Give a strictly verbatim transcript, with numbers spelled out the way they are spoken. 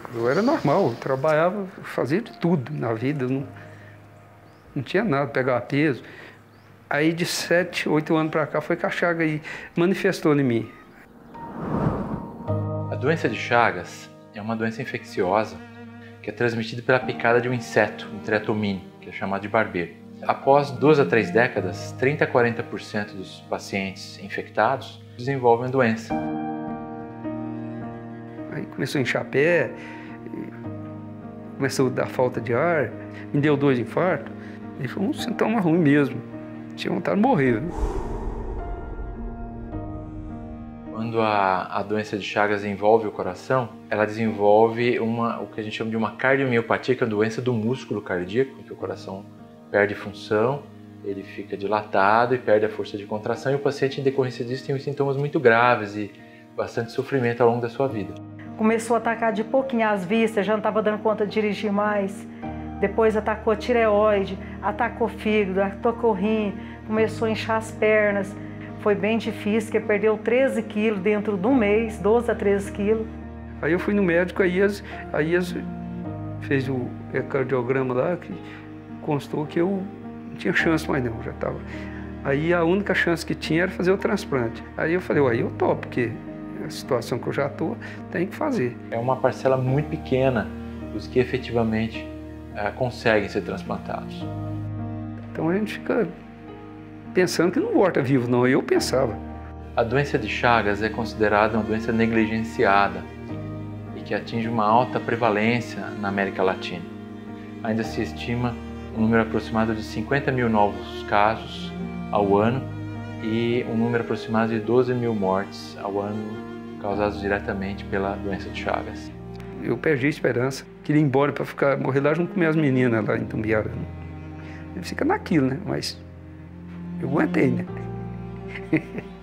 Eu era normal, eu trabalhava, fazia de tudo na vida, não, não tinha nada, pegava peso. Aí de sete, oito anos para cá foi que a chaga aí manifestou em mim. A doença de Chagas é uma doença infecciosa que é transmitida pela picada de um inseto, um triatomínio, que é chamado de barbeiro. Após duas a três décadas, trinta a quarenta por cento dos pacientes infectados desenvolvem a doença. Aí começou a inchar pé, começou a dar falta de ar, me deu dois infartos. E foi um sintoma ruim mesmo, tinha vontade de morrer. Quando a, a doença de Chagas envolve o coração, ela desenvolve uma, o que a gente chama de uma cardiomiopatia, que é a doença do músculo cardíaco, em que o coração perde função, ele fica dilatado e perde a força de contração, e o paciente, em decorrência disso, tem sintomas muito graves e bastante sofrimento ao longo da sua vida. Começou a atacar de pouquinho as vistas, já não estava dando conta de dirigir mais. Depois atacou a tireoide, atacou o fígado, atacou o rim, começou a inchar as pernas. Foi bem difícil, porque perdeu treze quilos dentro de um mês, doze a treze quilos. Aí eu fui no médico, aí eles, aí eles fez o ecocardiograma lá, que constou que eu não tinha chance mais não, já estava. Aí a única chance que tinha era fazer o transplante. Aí eu falei, aí eu topo, porque a situação que eu já estou, tem que fazer. É uma parcela muito pequena dos que efetivamente uh, conseguem ser transplantados. Então a gente fica pensando que não volta vivo, não. Eu pensava. A doença de Chagas é considerada uma doença negligenciada e que atinge uma alta prevalência na América Latina. Ainda se estima um número aproximado de cinquenta mil novos casos ao ano e um número aproximado de doze mil mortes ao ano causados diretamente pela doença de Chagas. Eu perdi a esperança. Queria ir embora para ficar morrer lá junto com minhas meninas lá em Tumbiara. Ele fica naquilo, né? Mas eu aguentei, né?